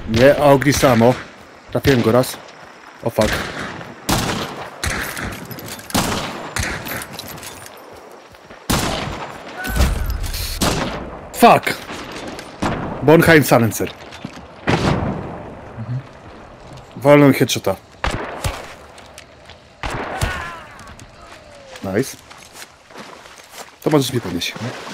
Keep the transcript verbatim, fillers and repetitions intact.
Nie, Augri samo. Trafiłem go raz. O fuck. Fuck! Bornheim Silencer. Mhm. Walnął headshota. Nice. To możesz mi podnieść.